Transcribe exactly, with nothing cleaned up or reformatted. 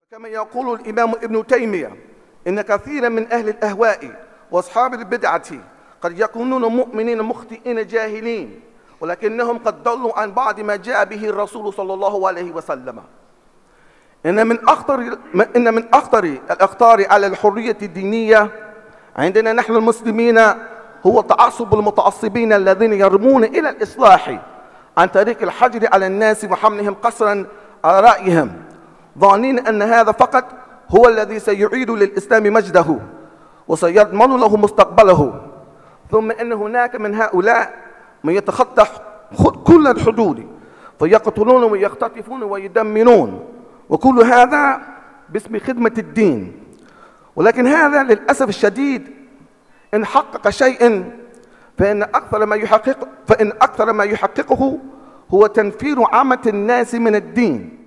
كما يقول الإمام ابن تيمية إن كثيرا من أهل الأهواء وأصحاب البدعة قد يكونون مؤمنين مخطئين جاهلين، ولكنهم قد ضلوا عن بعض ما جاء به الرسول صلى الله عليه وسلم. إن من أخطر إن من أخطر الأخطار على الحرية الدينية عندنا نحن المسلمين هو تعصب المتعصبين الذين يرمون إلى الإصلاح عن طريق الحجر على الناس وحملهم قسرا على رأيهم، ظانين أن هذا فقط هو الذي سيعيد للإسلام مجده وسيضمن له مستقبله. ثم إن هناك من هؤلاء من يتخطى كل الحدود فيقتلون ويختطفون ويدمرون، وكل هذا باسم خدمة الدين. ولكن هذا للأسف الشديد إن حقق شيء فإن أكثر ما يحقق فإن أكثر ما يحققه هو تنفير عامة الناس من الدين.